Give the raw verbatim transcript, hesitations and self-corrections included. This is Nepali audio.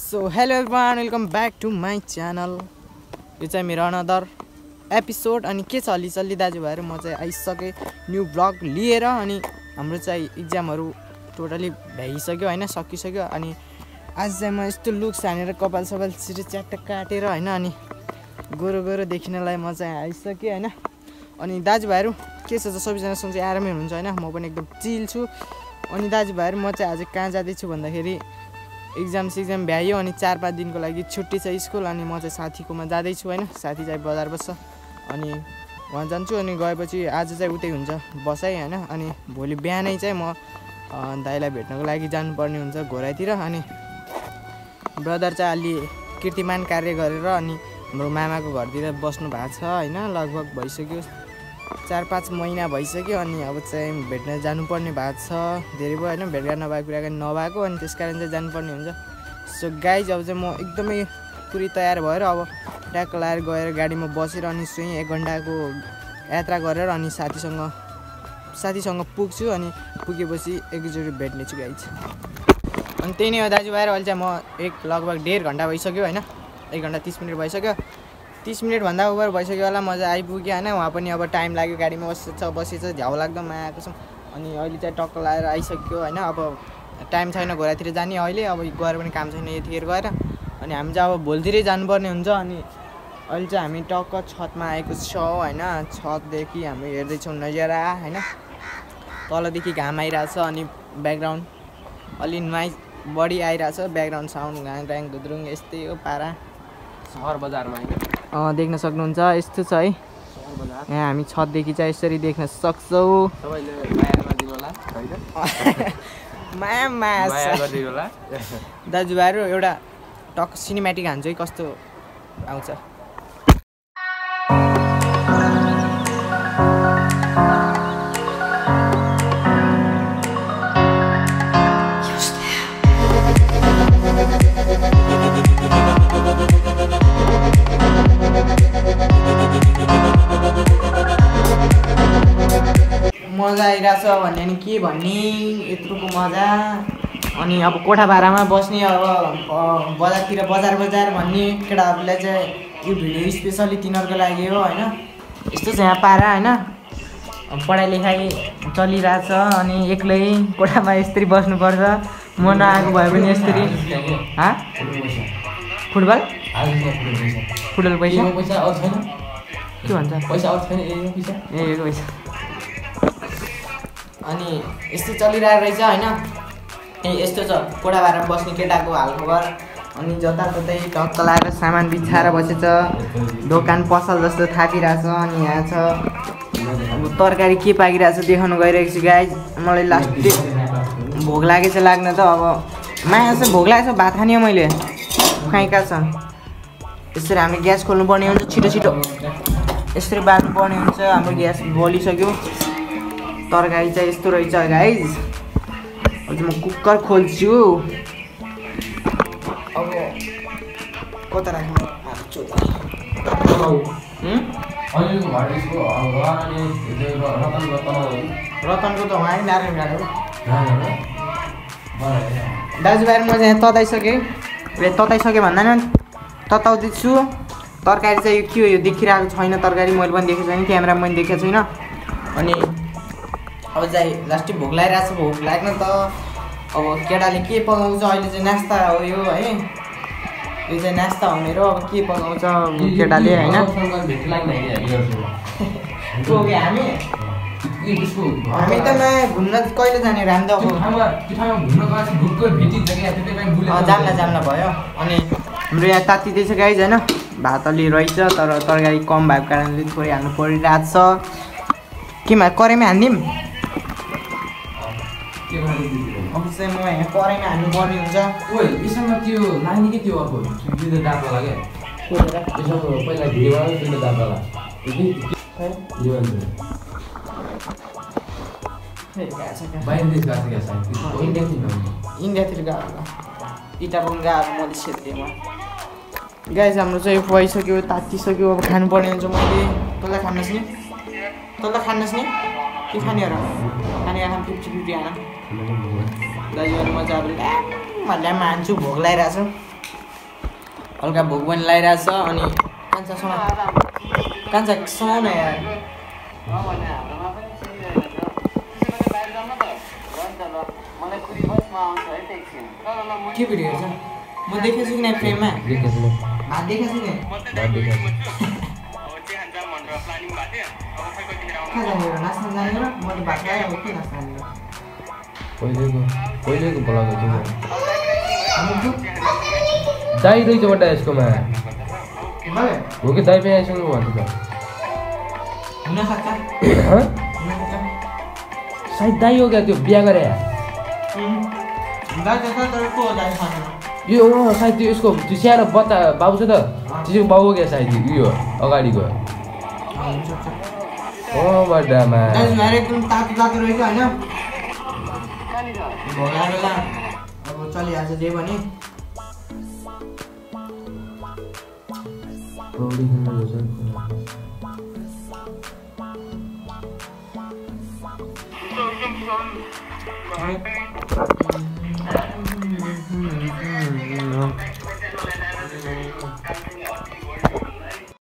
So hello everyone, welcome back to my channel. यो चाहिँ मेरो अनदर एपिसोड। अनि के छ अलि चल्ली दाजुभाइहरू, म चाहिँ आइसकेँ न्यू ब्लग लिएर। अनि हाम्रो चाहिँ इक्जामहरू टोटली भ्याइसक्यो होइन, सकिसक्यो। अनि आज चाहिँ म यस्तो लुक्स हानेर कपाल सपाल छिटो च्याट्ट काटेर होइन, अनि गोरो गोरो देखिनलाई म चाहिँ आइसकेँ होइन। अनि दाजुभाइहरू के छ त, सबैजनासँग चाहिँ आरामै हुनुहुन्छ होइन, म पनि एकदम चिल छु। अनि दाजुभाइहरू म चाहिँ आज कहाँ जाँदैछु भन्दाखेरि इक्जाम सिक्जाम भ्यायो अनि चार पाँच दिनको लागि छुट्टी छ स्कुल। अनि म चाहिँ साथीकोमा जाँदैछु होइन, साथी चाहिँ बजार बस्छ, अनि वहाँ जान्छु। अनि गएपछि आज चाहिँ उतै हुन्छ बसाइ होइन। अनि भोलि बिहानै चाहिँ म दाइलाई भेट्नको लागि जानुपर्ने हुन्छ घोराइतिर। अनि ब्रदर चाहिँ अलि कीर्तिमान कार्य गरेर अनि हाम्रो मामाको घरतिर बस्नु भएको छ होइन, लगभग भइसक्यो चार पाँच महिना भइसक्यो। अनि अब चाहिँ भेट्न जानुपर्ने भएको छ, धेरै भयो होइन भेटघाट नभएको कुराकानी नभएको, अनि त्यस कारण चाहिँ जानुपर्ने हुन्छ। सो गाइज अब चाहिँ म एकदमै पुरै तयार भएर अब ट्याक्क लाएर गएर गाडीमा बसेर अनि सुई एक घन्टाको यात्रा गरेर अनि साथीसँग साथीसँग पुग्छु। अनि पुगेपछि एकैचोटि भेट्नेछु गाइज। अनि त्यही नै हो दाजुभाइहरू, अहिले चाहिँ म एक लगभग डेढ घन्टा भइसक्यो होइन, एक घन्टा तिस मिनट भइसक्यो, तिस मिनटभन्दा ओभर भइसक्यो होला। म चाहिँ आइपुगेँ होइन, उहाँ पनि अब टाइम लाग्यो गाडीमा बसेछ बसेछ झ्याउ लाग्दो आएको छ। अनि अहिले चाहिँ टक्क लाएर आइसक्यो होइन। अब टाइम छैन घोरातिर जाने अहिले, अब गएर पनि काम छैन यतिखेर गएर। अनि हामी चाहिँ अब भोलितिरै जानुपर्ने हुन्छ। अनि अहिले चाहिँ हामी टक्क छतमा आएको छौँ होइन, छतदेखि हामी हेर्दैछौँ नजारा होइन, तलदेखि घाम आइरहेछ। अनि ब्याकग्राउन्ड अलि नोइज बढी आइरहेछ, ब्याकग्राउन्ड साउन्ड घाङ घाङ धुद्रुङ यस्तै हो पारा सहर बजारमा अँ देख्न सक्नुहुन्छ। यस्तो छ है, यहाँ हामी छतदेखि चाहिँ यसरी देख्न सक्छौँ। माया माया दाजुभाइहरू एउटा टक सिनेमेटिक हान्छु है, कस्तो आउँछ। मजा आइरहेछ भन्ने नि के भन्ने, यत्रोको मजा। अनि अब कोठा भाडामा बस्ने, अब बजारतिर बजार बजार भन्ने केटाहरूलाई चाहिँ यो भिडियो स्पेसली तिनीहरूको लागि हो होइन। यस्तो छ यहाँ पारा होइन, पढाइ लेखाइ चलिरहेछ। अनि एक्लै कोठामा यसरी बस्नुपर्छ, म नआएको भए पनि यसरी। हाँ फुटबल फुटबल पैसा के भन्छ पैसा छैन ए पैसा। अनि यस्तो चलिरहेको रहेछ होइन। ए यस्तो छ कोठा भाडामा बस्ने केटाको हालखबर। अनि जताततै टक्क लगाएर सामान बिछाएर बसेछ, दोकान पसल जस्तो थापिरहेछ। अनि यहाँ छ अब तरकारी के पाकिरहेछ देखाउनु गइरहेको छु गाइज। मलाई लास्टै भोक लागेछ लाग्न त, अब माया चाहिँ भोक लागेछ, भात खाने हो मैले, कहीँ कहाँ छ। यसरी हामीले ग्यास खोल्नुपर्ने हुन्छ, छिटो छिटो यसरी बाल्नुपर्ने हुन्छ। हाम्रो ग्यास बलिसक्यो, तरकारी चाहिँ यस्तो रहेछ गाइज। अहिले म कुकर खोल्छु। अब कता राख्नु रतनको त उहाँ नारायण गाडो दाजुभाइ। म चाहिँ तताइसकेँ, ए तताइसकेँ भन्दा नि तताउँदैछु। तरकारी चाहिँ यो के हो यो देखिरहेको छैन, तरकारी मैले पनि देखेको छैन, क्यामेरामा पनि देखेको छैन। अनि अब चाहिँ लास्टै भोक लागिरहेको छ, भोक लाग्न त अब केटाले के पकाउँछ अहिले चाहिँ नास्ता हो यो है, यो चाहिँ नास्ता हो मेरो। अब के पकाउँछ केटाले होइन। हामी हामी त नयाँ घुम्न कहिले जाने राम त जाम्ला जाम्ला भयो। अनि हाम्रो यहाँ तातिँदैछ गाइज होइन, भात अलि रहेछ तर तरकारी कम भएको कारणले थोरै हाल्नु परिरहेको छ। केमा कराईमा हानिदिउँ, अब चाहिँ म यहाँ कराईमा हाल्नुपर्ने हुन्छ। ओइ यसमा त्यो लाने के त्यो अर्को दुध दाम लाग्यो यसमा पहिला भिडियोमा दुध दाम लाग्यो इन्डियातिर गएको इटा पनि गएको मलेसियातिर। गाइज हाम्रो चाहिँ भइसक्यो, तातिसक्यो, अब खानुपर्ने हुन्छ। मैले तँलाई खानुहोस् नि, तँलाई खानुहोस् नि, के खाने हो र खाने खाने फिफ्टी फिफ्टी खाना दाजुहरू म चाहिँ अब भन्दा मान्छु, भोक लागिरहेको छ। हल्का भोक पनि लागिरहेछ अनि कान्छा सुना कान्छा सुनाउ न यार के भिडियो हेर्छ म देखेको छु कि नै फ्रेममा भात देखेको छु नि कहाँ जाने नाच्न जाने र म त भात खाएँ अब के नाच्न जाने पहिलेको पहिलेको बोलाएको थियो दाई रहेछ बट्टा यसकोमा हो कि दाई पनि आइसक्नु भन्छ त हुनसक्छ सायद दाई हो क्या त्यो बिहा गरे यो सायद त्यो यसको त्यो सानो बच्चा बाबु छ त त्यसको बाबु हो क्या सायद यो अगाडिको ओ बड्डामा एकदम तातो तातो रहेछ होइन भोला बेला अब चलिहाल्छ जे पनि पौडी खेल्नु रहेछ